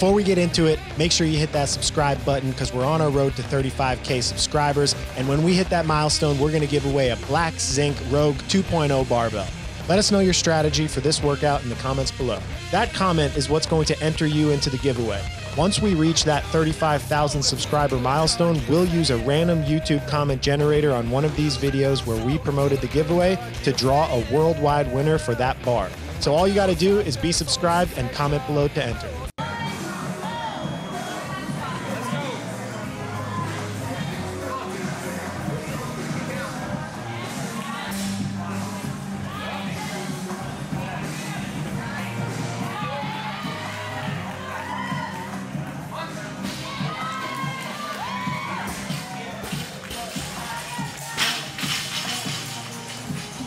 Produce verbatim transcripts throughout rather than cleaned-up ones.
Before we get into it, make sure you hit that subscribe button because we're on our road to thirty-five K subscribers. And when we hit that milestone, we're going to give away a Black Zinc Rogue two point oh barbell. Let us know your strategy for this workout in the comments below. That comment is what's going to enter you into the giveaway. Once we reach that thirty-five thousand subscriber milestone, we'll use a random YouTube comment generator on one of these videos where we promoted the giveaway to draw a worldwide winner for that bar. So all you got to do is be subscribed and comment below to enter.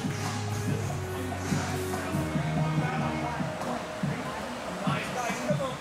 Come on.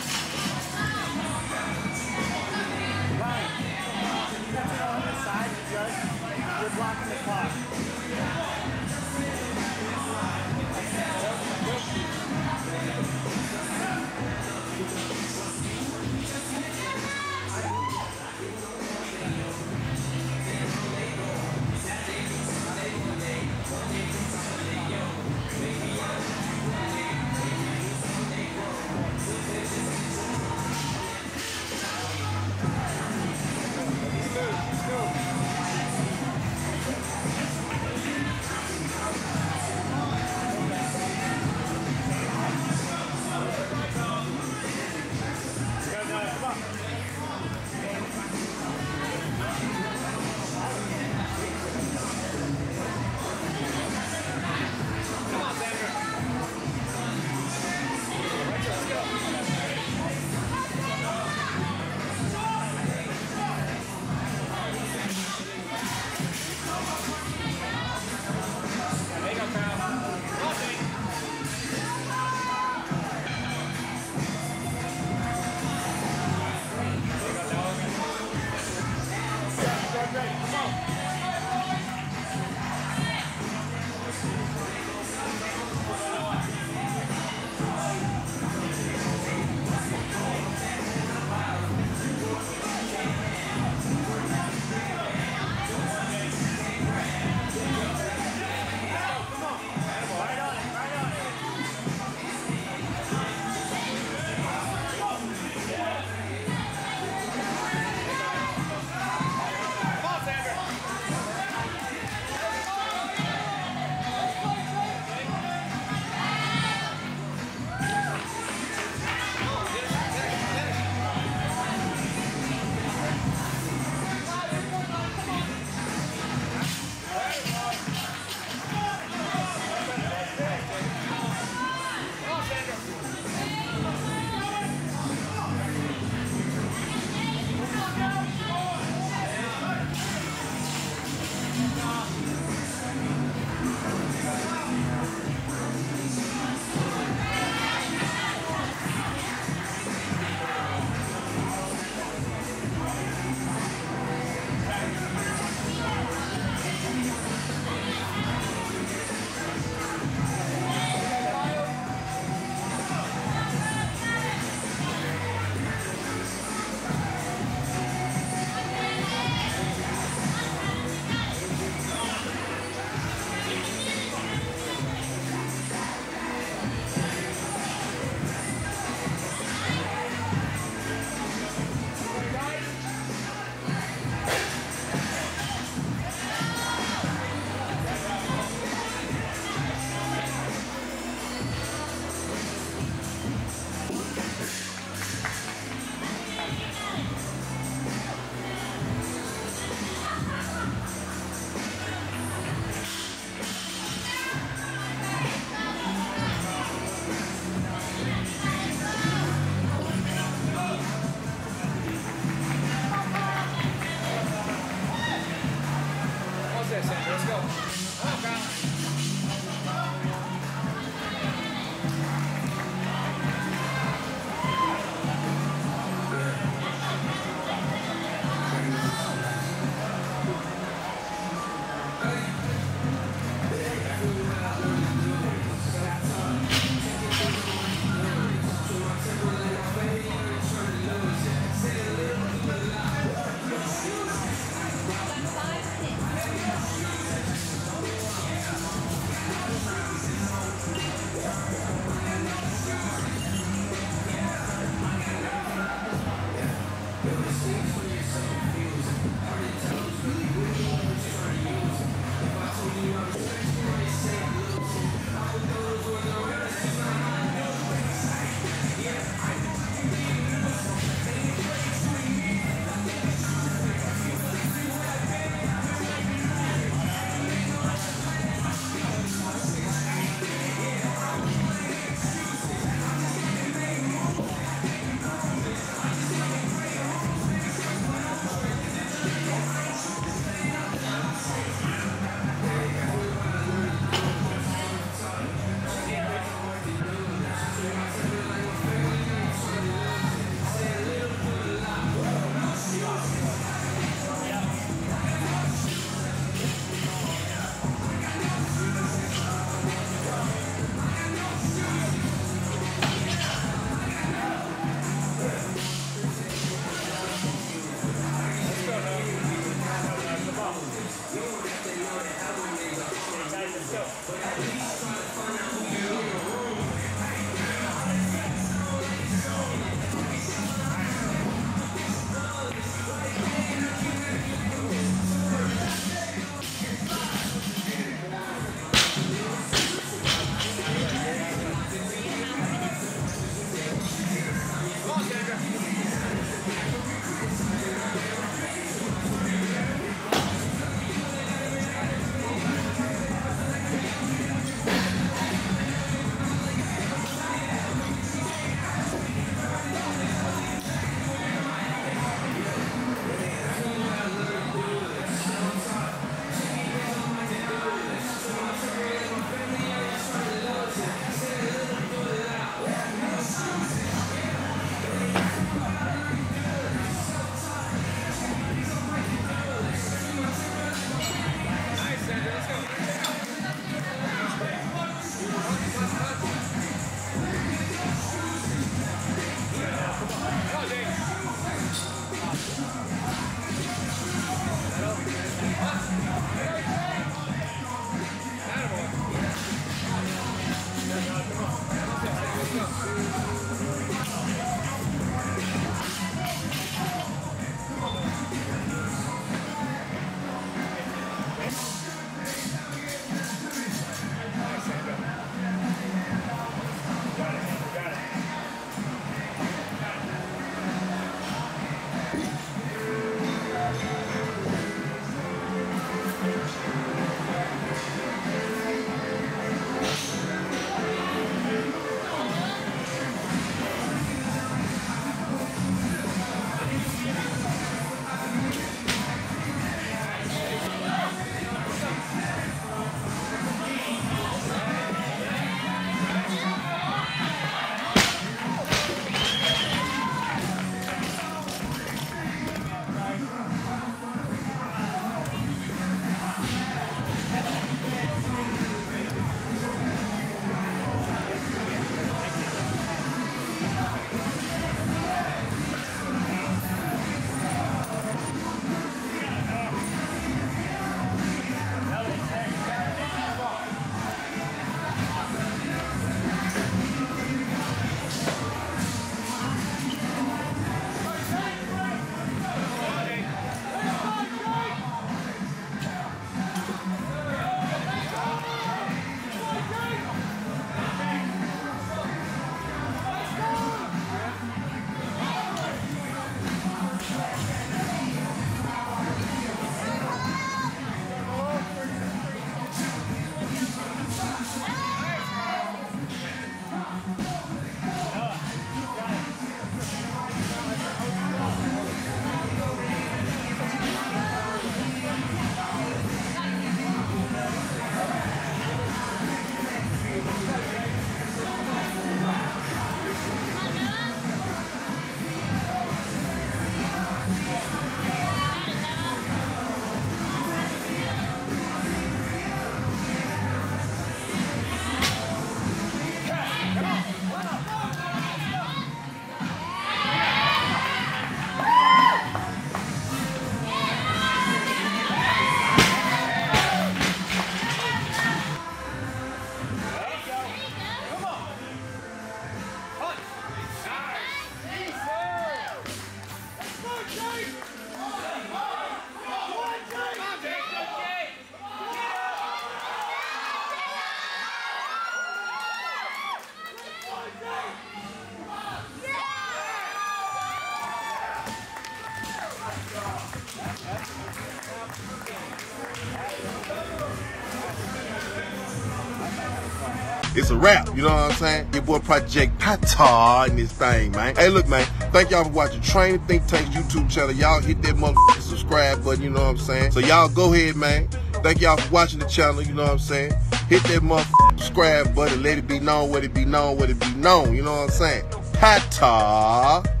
It's a wrap, you know what I'm saying? Your boy Project Pata in this thing, man. Hey, look, man, thank y'all for watching Training Think Tank's YouTube channel. Y'all hit that motherfucking subscribe button, you know what I'm saying? So y'all go ahead, man. Thank y'all for watching the channel, you know what I'm saying? Hit that motherfucking subscribe button. Let it be known, let it be known, let it be known, you know what I'm saying? Pata.